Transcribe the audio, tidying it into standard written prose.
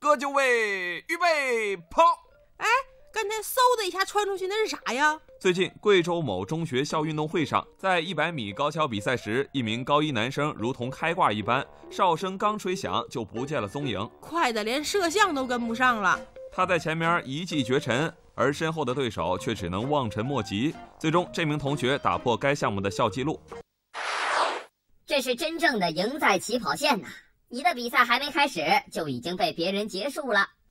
各就位，预备，跑！ 哎，刚才嗖的一下窜出去，那是啥呀？ 最近，贵州某中学校运动会上，在100米高跷比赛时，一名高一男生如同开挂一般，哨声刚吹响就不见了踪影， 快的连摄像都跟不上了。 他在前面一骑绝尘，而身后的对手却只能望尘莫及。最终，这名同学打破该项目的校纪录。 这是真正的赢在起跑线呐！你的比赛还没开始，就已经被别人结束了。